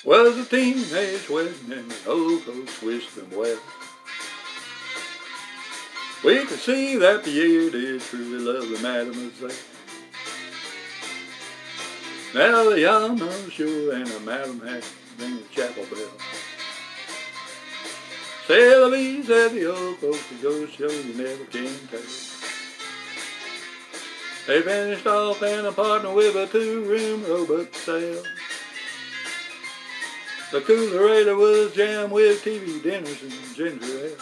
Was a teenage wedding and the old folks wished them well. We could see that Pierre did truly love the mademoiselle. Now the young monsieur and the madam had ring the chapel bell. C'est la vie, said the old folks, to go show you never can tell. They finished off in a partner with a 2-room rowboat sail. The coolerator was jammed with TV dinners and ginger ale.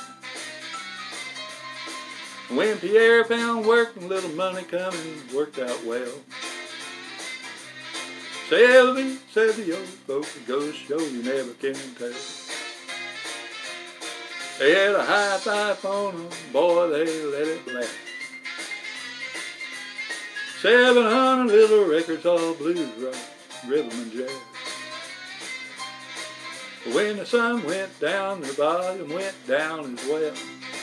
When Pierre found work and little money coming, worked out well. C'est la vie, said the old folks, to go show you never can tell. They had a high-fi phone and boy, they let it blast. 700 little records, all blues, rock, rhythm and jazz. But when the sun went down, their volume went down as well.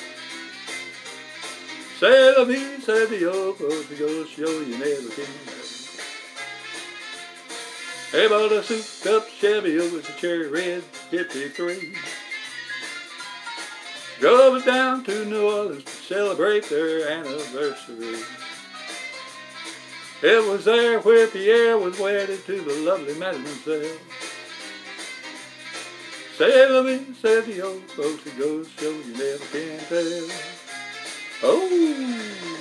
C'est la vie, said the old folks, to go show you never can tell. They bought a souped-up Chevy, it was a cherry red '53. Drove it down to New Orleans to celebrate their anniversary. It was there where Pierre was wedded to the lovely mademoiselle. C'est la vie, said the old folks, it goes show you never can tell. Oh!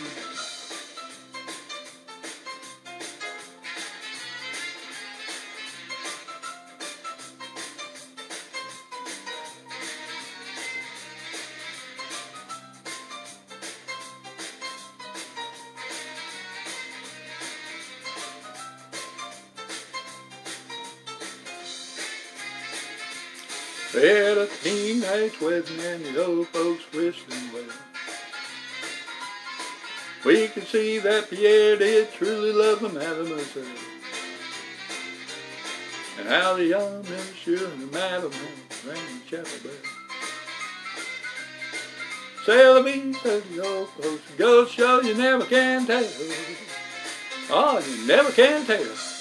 They had a teenage wedding and the old folks wished them well. We could see that Pierre did truly love the mademoiselle. And how the young monsieur and the madam rang the chapel bell. C'est la vie, said the old folks, go show you never can tell. Oh, you never can tell.